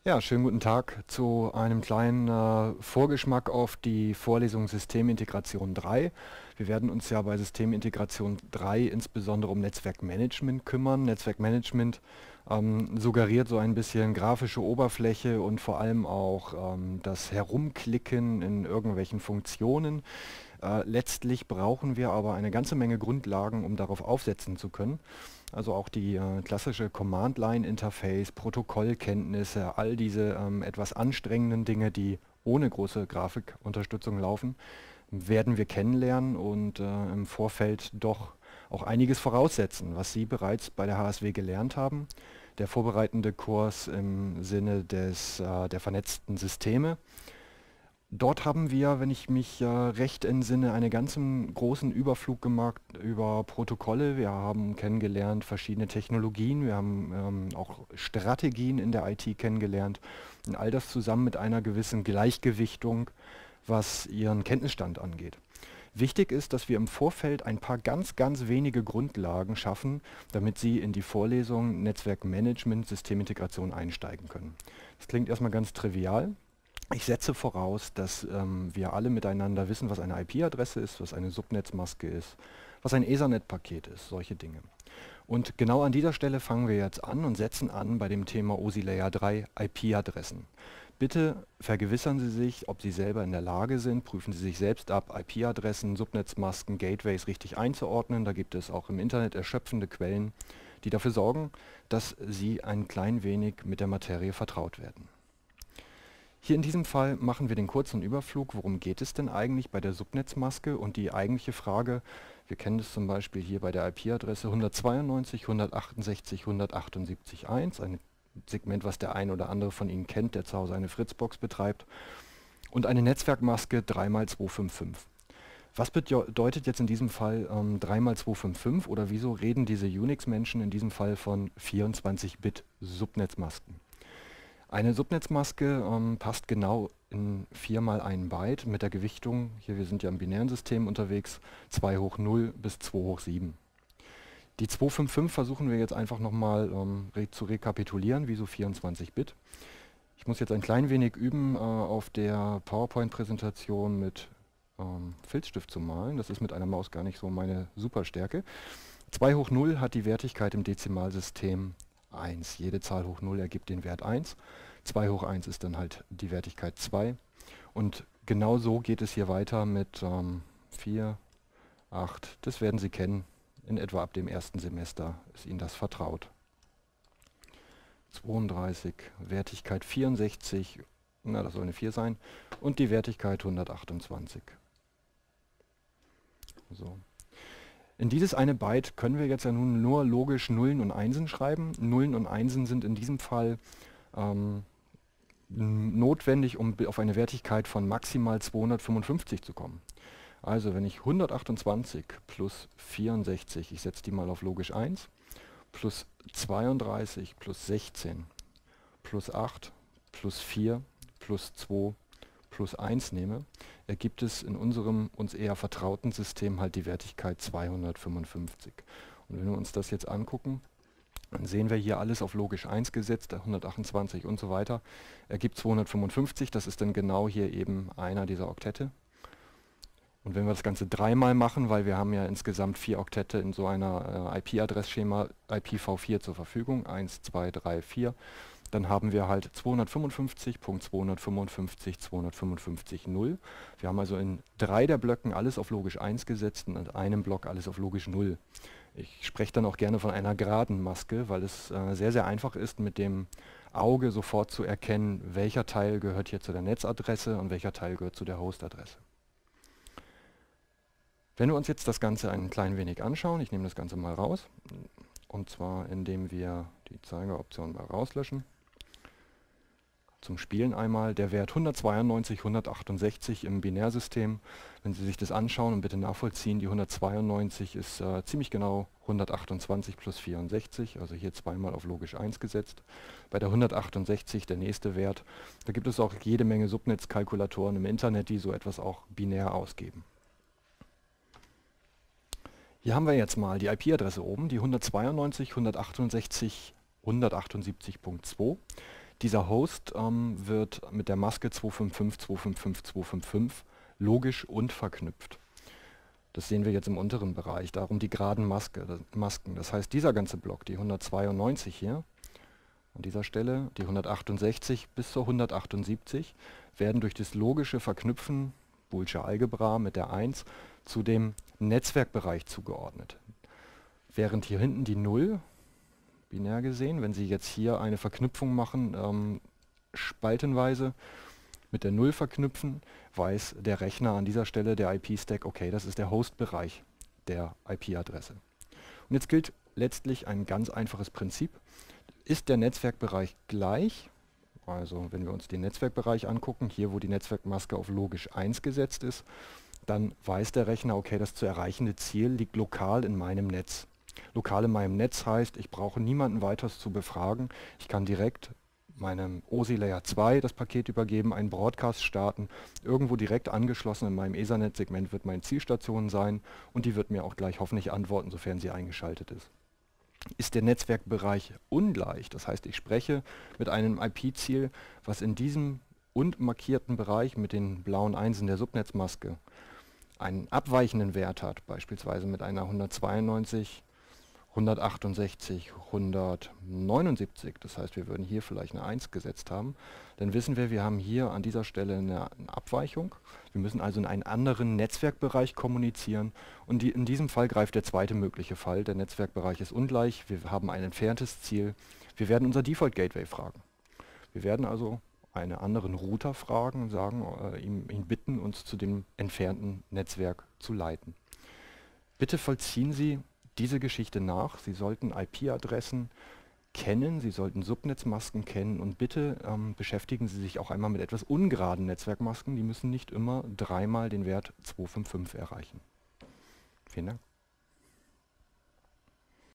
Ja, schönen guten Tag zu einem kleinen Vorgeschmack auf die Vorlesung Systemintegration 3. Wir werden uns ja bei Systemintegration 3 insbesondere um Netzwerkmanagement kümmern. Netzwerkmanagement suggeriert so ein bisschen grafische Oberfläche und vor allem auch das Herumklicken in irgendwelchen Funktionen. Letztlich brauchen wir aber eine ganze Menge Grundlagen, um darauf aufsetzen zu können. Also auch die klassische Command-Line-Interface, Protokollkenntnisse, all diese etwas anstrengenden Dinge, die ohne große Grafikunterstützung laufen, werden wir kennenlernen und im Vorfeld doch auch einiges voraussetzen, was Sie bereits bei der HSW gelernt haben. Der vorbereitende Kurs im Sinne der vernetzten Systeme. Dort haben wir, wenn ich mich recht entsinne, einen ganzen großen Überflug gemacht über Protokolle. Wir haben kennengelernt verschiedene Technologien, wir haben auch Strategien in der IT kennengelernt und all das zusammen mit einer gewissen Gleichgewichtung, was Ihren Kenntnisstand angeht. Wichtig ist, dass wir im Vorfeld ein paar ganz wenige Grundlagen schaffen, damit Sie in die Vorlesung Netzwerkmanagement, Systemintegration einsteigen können. Das klingt erstmal ganz trivial. Ich setze voraus, dass wir alle miteinander wissen, was eine IP-Adresse ist, was eine Subnetzmaske ist, was ein Ethernet-Paket ist, solche Dinge. Und genau an dieser Stelle fangen wir jetzt an und setzen an bei dem Thema OSI Layer 3 IP-Adressen. Bitte vergewissern Sie sich, ob Sie selber in der Lage sind, prüfen Sie sich selbst ab, IP-Adressen, Subnetzmasken, Gateways richtig einzuordnen. Da gibt es auch im Internet erschöpfende Quellen, die dafür sorgen, dass Sie ein klein wenig mit der Materie vertraut werden. Hier in diesem Fall machen wir den kurzen Überflug, worum geht es denn eigentlich bei der Subnetzmaske und die eigentliche Frage, wir kennen das zum Beispiel hier bei der IP-Adresse 192.168.178.1, ein Segment, was der ein oder andere von Ihnen kennt, der zu Hause eine Fritzbox betreibt, und eine Netzwerkmaske 3x255. Was bedeutet jetzt in diesem Fall 3x255 oder wieso reden diese Unix-Menschen in diesem Fall von 24-Bit-Subnetzmasken? Eine Subnetzmaske passt genau in 4 mal 1 Byte mit der Gewichtung, hier wir sind ja im binären System unterwegs, 2 hoch 0 bis 2 hoch 7. Die 255 versuchen wir jetzt einfach nochmal zu rekapitulieren, wie so 24 Bit. Ich muss jetzt ein klein wenig üben, auf der PowerPoint-Präsentation mit Filzstift zu malen. Das ist mit einer Maus gar nicht so meine Superstärke. 2 hoch 0 hat die Wertigkeit im Dezimalsystem 1. Jede Zahl hoch 0 ergibt den Wert 1. 2 hoch 1 ist dann halt die Wertigkeit 2. Und genau so geht es hier weiter mit 4, 8. Das werden Sie kennen. In etwa ab dem ersten Semester ist Ihnen das vertraut. 32, Wertigkeit 64, na das soll eine 4 sein. Und die Wertigkeit 128. So. In dieses eine Byte können wir jetzt ja nun nur logisch Nullen und Einsen schreiben. Nullen und Einsen sind in diesem Fall notwendig, um auf eine Wertigkeit von maximal 255 zu kommen. Also wenn ich 128 plus 64, ich setze die mal auf logisch 1, plus 32 plus 16 plus 8 plus 4 plus 2 plus 1 nehme, ergibt es in unserem uns eher vertrauten System halt die Wertigkeit 255. Und wenn wir uns das jetzt angucken, dann sehen wir hier alles auf logisch 1 gesetzt, 128 und so weiter, ergibt 255, das ist dann genau hier eben einer dieser Oktette. Und wenn wir das Ganze dreimal machen, weil wir haben ja insgesamt 4 Oktette in so einer IP-Adressschema IPv4 zur Verfügung, 1, 2, 3, 4, dann haben wir halt 255.255.255 0. Wir haben also in 3 der Blöcken alles auf logisch 1 gesetzt und in einem Block alles auf logisch 0. Ich spreche dann auch gerne von einer geraden Maske, weil es sehr einfach ist, mit dem Auge sofort zu erkennen, welcher Teil gehört hier zu der Netzadresse und welcher Teil gehört zu der Hostadresse. Wenn wir uns jetzt das Ganze ein klein wenig anschauen, ich nehme das Ganze mal raus, und zwar indem wir die Zeigeroption mal rauslöschen. Zum Spielen einmal der Wert 192, 168 im Binärsystem. Wenn Sie sich das anschauen und bitte nachvollziehen, die 192 ist ziemlich genau 128 plus 64, also hier zweimal auf logisch 1 gesetzt. Bei der 168, der nächste Wert, da gibt es auch jede Menge Subnetzkalkulatoren im Internet, die so etwas auch binär ausgeben. Hier haben wir jetzt mal die IP-Adresse oben, die 192, 168, 178.2. Dieser Host wird mit der Maske 255.255.255 logisch und verknüpft. Das sehen wir jetzt im unteren Bereich, darum die geraden Masken. Das heißt, dieser ganze Block, die 192 hier, an dieser Stelle, die 168 bis zur 178, werden durch das logische Verknüpfen, Boolsche Algebra mit der 1, zu dem Netzwerkbereich zugeordnet. Während hier hinten die 0, binär gesehen, wenn Sie jetzt hier eine Verknüpfung machen, spaltenweise, mit der 0 verknüpfen, weiß der Rechner an dieser Stelle, der IP-Stack, okay, das ist der Host-Bereich der IP-Adresse. Und jetzt gilt letztlich ein ganz einfaches Prinzip. Ist der Netzwerkbereich gleich, also wenn wir uns den Netzwerkbereich angucken, hier wo die Netzwerkmaske auf logisch 1 gesetzt ist, dann weiß der Rechner, okay, das zu erreichende Ziel liegt lokal in meinem Netz. Lokal in meinem Netz heißt, ich brauche niemanden weiteres zu befragen, ich kann direkt meinem OSI Layer 2 das Paket übergeben, einen Broadcast starten, irgendwo direkt angeschlossen in meinem Ethernet-Segment wird meine Zielstation sein und die wird mir auch gleich hoffentlich antworten, sofern sie eingeschaltet ist. Ist der Netzwerkbereich ungleich, das heißt ich spreche mit einem IP-Ziel, was in diesem unmarkierten Bereich mit den blauen Einsen der Subnetzmaske einen abweichenden Wert hat, beispielsweise mit einer 192, 168, 179, das heißt wir würden hier vielleicht eine 1 gesetzt haben, dann wissen wir haben hier an dieser Stelle eine Abweichung. Wir müssen also in einen anderen Netzwerkbereich kommunizieren und in diesem Fall greift der zweite mögliche Fall. Der Netzwerkbereich ist ungleich, wir haben ein entferntes Ziel. Wir werden unser Default Gateway fragen. Wir werden also einen anderen Router fragen und sagen, ihn bitten, uns zu dem entfernten Netzwerk zu leiten. Bitte vollziehen Sie diese Geschichte nach. Sie sollten IP-Adressen kennen, Sie sollten Subnetzmasken kennen und bitte beschäftigen Sie sich auch einmal mit etwas ungeraden Netzwerkmasken. Die müssen nicht immer dreimal den Wert 255 erreichen. Vielen Dank.